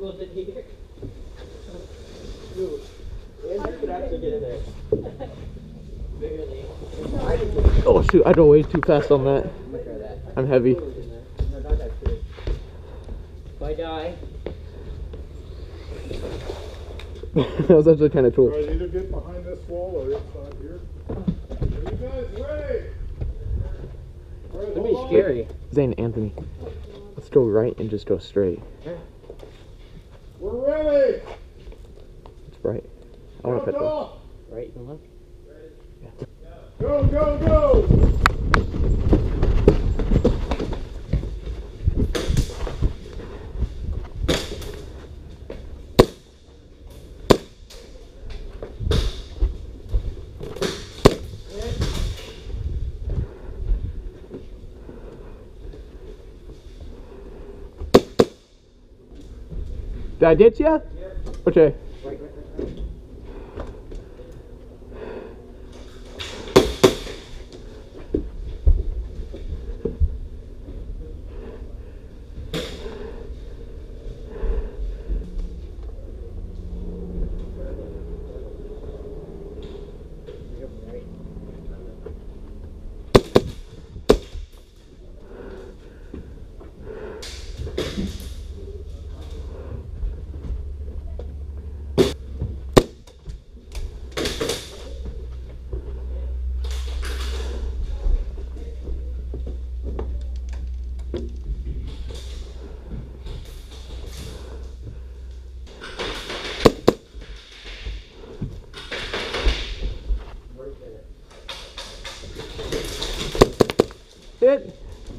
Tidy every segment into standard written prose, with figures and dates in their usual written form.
Was it here? Dude, Andrew could actually get in there. Barely. Oh shoot, I drove way too fast on that. I'm gonna try that. I'm heavy. No, not that true. If I die. That was actually kind of cool. Alright, either get behind this wall or inside here. Are you guys ready? It's gonna be scary. Zane, Anthony, let's go right and just go straight. We're ready! It's bright. I want to pet one. Right and left. Go, go, go! Did I ditch you? Okay. Hit.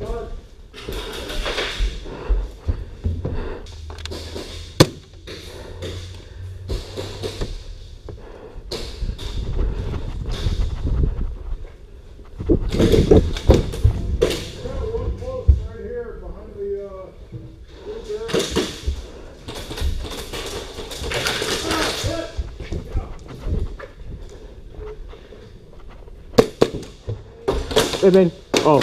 Hey, man. Oh.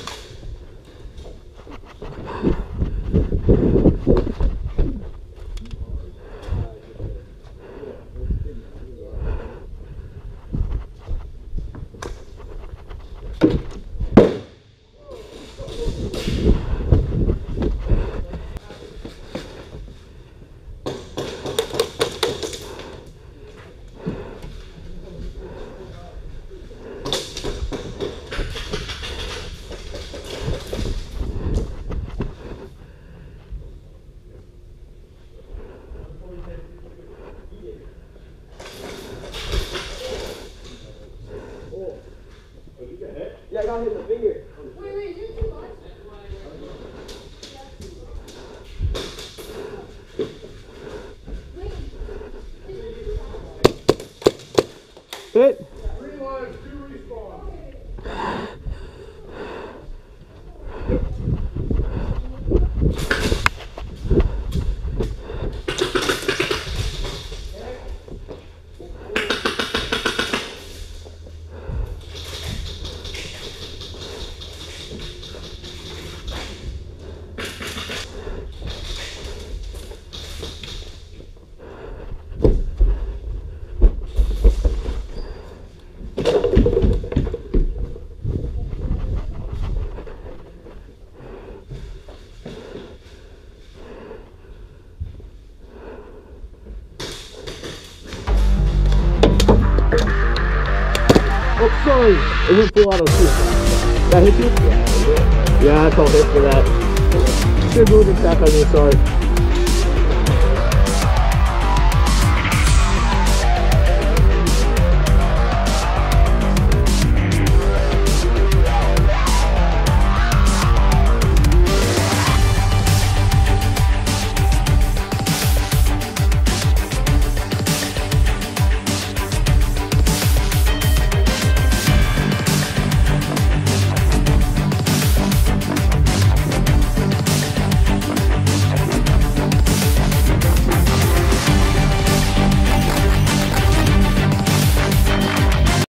Yeah, I got hit in the finger. Wait, you're too much. Hit. 3 lives, 2 respawns. Oh, sorry. It went full auto too. That hit you? Yeah, I called hit for that. Should move it back on you, sorry.